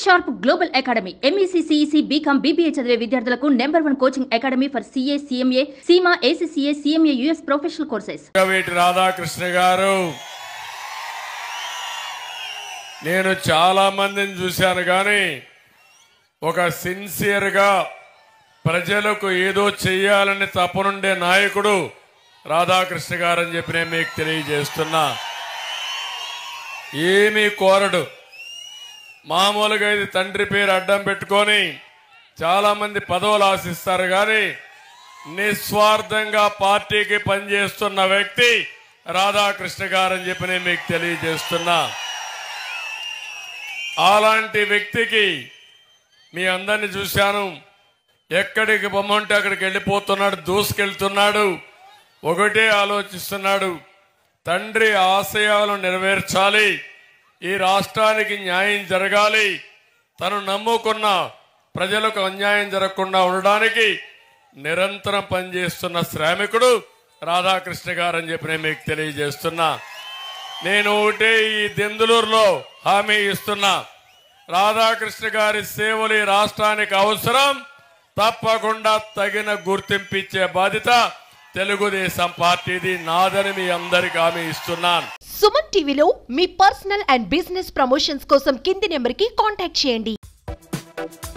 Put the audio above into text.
Sharp Global Academy MEC CEC BCom BBA చదివే విద్యార్థులకు #1 coaching academy for CA CMA CIMA ACCA CMA US professional courses. Radhakrishna గారు, నేను చాలా మందిని చూశాను కానీ ఒక సిన్సియర్గా ప్రజలకు ఏదో చెయ్యాలని తపనుండే నాయకుడు రాధాకృష్ణ గారు అని చెప్పి నేను మీకు తెలియజేస్తున్నా. ఏమీ కోరడు. మామూలుగా ఇది తండ్రి పేరు అడ్డం పెట్టుకొని చాలా మంది పదవులు ఆశిస్తారు కానీ నిస్వార్థంగా పార్టీకి పనిచేస్తున్న వ్యక్తి రాధాకృష్ణ గారు అని చెప్పి నేను మీకు తెలియజేస్తున్నా. అలాంటి వ్యక్తికి మీ అందరిని చూశాను. ఎక్కడికి బొమ్మంటే అక్కడికి వెళ్ళిపోతున్నాడు, దూసుకెళ్తున్నాడు. ఒకటే ఆలోచిస్తున్నాడు, తండ్రి ఆశయాలను నెరవేర్చాలి, ఈ రాష్ట్రానికి న్యాయం జరగాలి, తను నమ్ముకున్న ప్రజలకు అన్యాయం జరగకుండా ఉండడానికి నిరంతరం పనిచేస్తున్న శ్రామికుడు రాధాకృష్ణ గారు అని చెప్పి నేను మీకు తెలియజేస్తున్నా. నేను ఒకటే ఈ దెందులూరులో హామీ ఇస్తున్నా, రాధాకృష్ణ గారి సేవలు ఈ రాష్ట్రానికి అవసరం. తప్పకుండా తగిన గుర్తింపు ఇచ్చే బాధ్యత తెలుగుదేశం పార్టీది, నాదని మీ అందరికి హామీ ఇస్తున్నాను. సుమన్ టీవీలో మీ పర్సనల్ అండ్ బిజినెస్ ప్రమోషన్స్ కోసం కింది నెంబర్కి కాంటాక్ట్ చేయండి.